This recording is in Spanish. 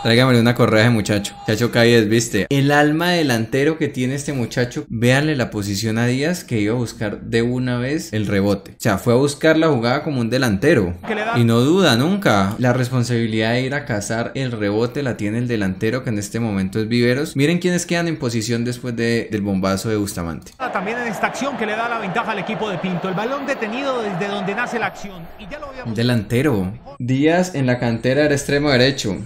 Tráigame una correa de muchacho. Muchacho Cáiz, viste. El alma delantero que tiene este muchacho. Véanle la posición a Díaz que iba a buscar de una vez el rebote. O sea, fue a buscar la jugada como un delantero. Y no duda nunca. La responsabilidad de ir a cazar el rebote la tiene el delantero, que en este momento es Viveros. Miren quiénes quedan en posición después del bombazo de Bustamante. También en esta acción que le da la ventaja al equipo de Pinto. El balón detenido desde donde nace la acción. Y ya lo habíamos... Delantero. Díaz en la cantera era extremo derecho.